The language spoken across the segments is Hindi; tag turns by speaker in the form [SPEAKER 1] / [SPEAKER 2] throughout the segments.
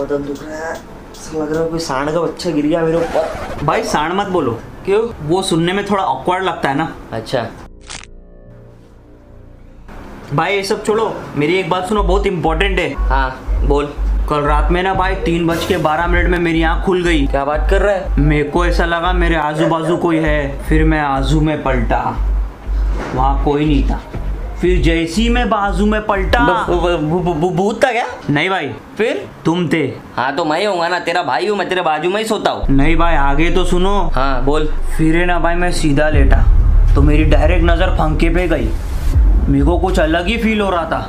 [SPEAKER 1] बदन दुख रहा है, ऐसा लग रहा है कोई सांड का बच्चा गिर गया मेरे ऊपर।
[SPEAKER 2] भाई सांड मत बोलो।
[SPEAKER 1] क्यों?
[SPEAKER 2] वो सुनने में थोड़ा ऑकवर्ड लगता है ना।
[SPEAKER 1] अच्छा
[SPEAKER 2] भाई ये सब छोड़ो, मेरी एक बात सुनो, बहुत इंपॉर्टेंट है।
[SPEAKER 1] हाँ बोल।
[SPEAKER 2] कल रात में ना भाई 3:12 में मेरी आँख खुल गई।
[SPEAKER 1] क्या बात कर रहा है?
[SPEAKER 2] मेरे को ऐसा लगा मेरे आजू बाजू कोई है, फिर मैं आजू में पलटा, वहाँ कोई नहीं था। फिर जैसी मैं बाजू में पलटा,
[SPEAKER 1] भूत था क्या?
[SPEAKER 2] नहीं भाई,
[SPEAKER 1] फिर
[SPEAKER 2] तुम थे।
[SPEAKER 1] हाँ तो मैं होऊंगा ना, तेरा भाई हूँ, मैं तेरे बाजू में ही सोता हूँ।
[SPEAKER 2] नहीं भाई आगे तो सुनो।
[SPEAKER 1] हाँ बोल।
[SPEAKER 2] फिर है ना भाई मैं सीधा लेटा तो मेरी डायरेक्ट नजर पंखे पे गई। मेरे को कुछ अलग ही फील हो रहा था,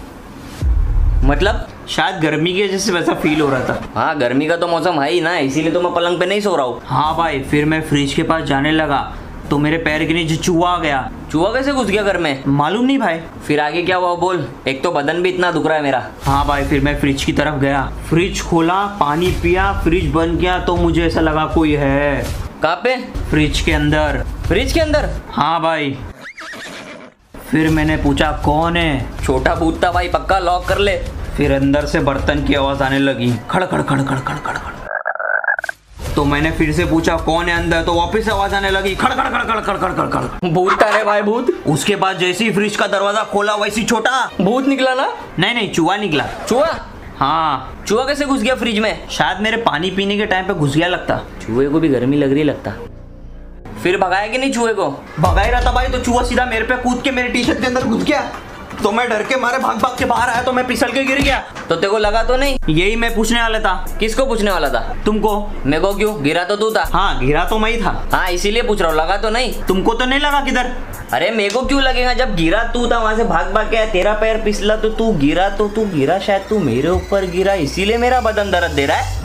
[SPEAKER 1] मतलब
[SPEAKER 2] शायद गर्मी के जैसे वैसा फील हो रहा था।
[SPEAKER 1] हाँ गर्मी का तो मौसम है ही ना, इसीलिए तो मैं पलंग पे नहीं सो रहा हूँ।
[SPEAKER 2] हाँ भाई, फिर मैं फ्रिज के पास जाने लगा तो मेरे पैर के नीचे चूहा आ गया।
[SPEAKER 1] चूहा कैसे घुस गया घर में?
[SPEAKER 2] मालूम नहीं भाई।
[SPEAKER 1] फिर आगे क्या हुआ बोल, एक तो बदन भी इतना दुख रहा है मेरा।
[SPEAKER 2] हाँ भाई, फिर मैं फ्रिज की तरफ गया, फ्रिज खोला, पानी पिया, फ्रिज बंद किया तो मुझे ऐसा लगा कोई है।
[SPEAKER 1] कहाँ पे?
[SPEAKER 2] फ्रिज के अंदर।
[SPEAKER 1] फ्रिज के अंदर?
[SPEAKER 2] हाँ भाई। फिर मैंने पूछा कौन है?
[SPEAKER 1] छोटा भूत था भाई, पक्का लॉक कर ले।
[SPEAKER 2] फिर अंदर से बर्तन की आवाज आने लगी, खड़ खड़ खड़ खड़ खड़ खड़ खड़। तो मैंने फिर से पूछा कौन है अंदर, तो वापस से आवाज आने लगी, खड़ खड़ खड़ खड़ खड़ खड़ खड़ खड़।
[SPEAKER 1] भूत था रे भाई, भूत।
[SPEAKER 2] उसके बाद जैसे ही फ्रिज का दरवाजा खोला वैसी छोटा
[SPEAKER 1] भूत निकला ना?
[SPEAKER 2] नहीं, चूहा निकला।
[SPEAKER 1] चूहा?
[SPEAKER 2] हाँ।
[SPEAKER 1] चूहा कैसे घुस गया फ्रिज में?
[SPEAKER 2] शायद मेरे पानी पीने के टाइम पे घुस गया लगता।
[SPEAKER 1] चूहे को भी गर्मी लग रही लगता। फिर भगाया कि नहीं चूहे को?
[SPEAKER 2] भगा ही रहा था भाई, तो चूहा सीधा मेरे पे कूद के मेरे टी शर्ट के अंदर घुस गया। तो मैं डर के मारे भाग भाग के बाहर आया तो मैं फिसल के गिर गया।
[SPEAKER 1] तो तेरे को लगा तो नहीं?
[SPEAKER 2] यही मैं पूछने वाला था।
[SPEAKER 1] किसको पूछने वाला था?
[SPEAKER 2] तुमको।
[SPEAKER 1] मेरे को क्यों? गिरा तो तू था।
[SPEAKER 2] हाँ गिरा तो मैं ही था।
[SPEAKER 1] हाँ इसीलिए पूछ रहा हूँ, लगा तो नहीं?
[SPEAKER 2] तुमको तो नहीं लगा किधर?
[SPEAKER 1] अरे मेरे को क्यों लगेगा, जब गिरा तू था, वहां से भाग भाग के तेरा पैर फिसला तो तू गिरा, तो तू गिरा शायद तू मेरे ऊपर गिरा, इसीलिए मेरा बदन दर्द दे रहा है।